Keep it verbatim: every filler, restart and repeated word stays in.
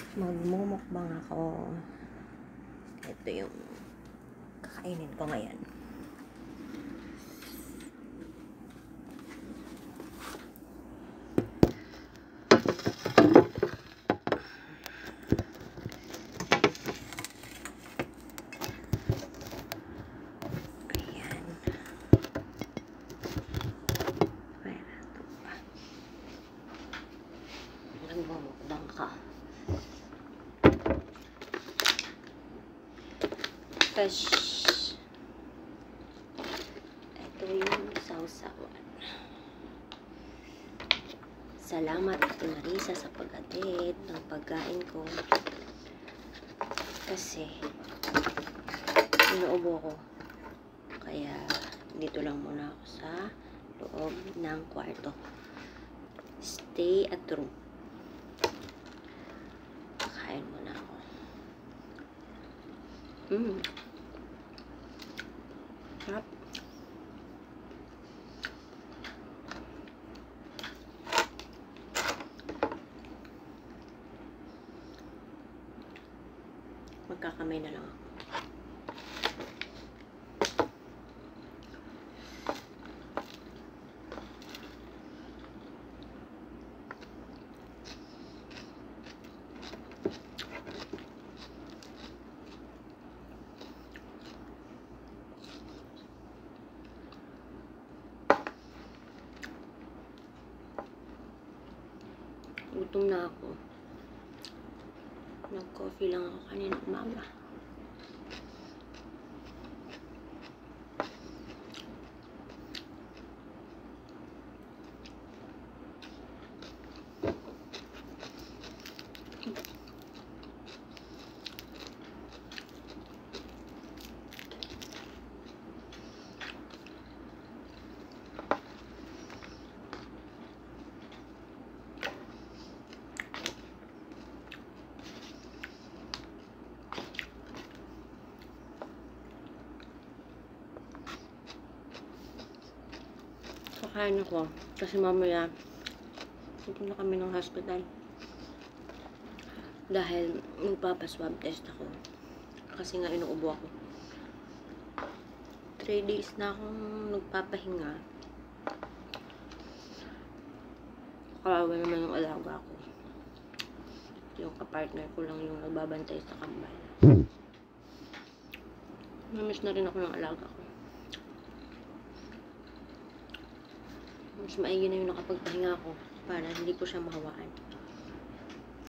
Magmumukbang ako. Ito yung kakainin ko ngayon. Ayan. Magmumukbang ka. Fresh. Ito yung sausawan. Salamat Ate Marisa sa pag-atid ng pagkain ko. Kasi inuubo ko. Kaya dito lang muna ako sa loob ng kwarto. Stay at room. Kain muna ako. Mmm. Sarap. Magkakamay na lang ako. Gutom na ako. Nag-coffee lang ako kanina umaga. Kakain ako kasi mamaya pupunta kami ng hospital dahil magpapaswab test ako kasi nga inuubo ako. three days na akong nagpapahinga. Kawawa naman yung alaga ko. Yung kapartner ko lang yung nagbabantay sa kambal. Namiss na rin ako ng alaga ko. Mas maigi na yung nakapagpahinga ako para hindi ko siya mahawaan.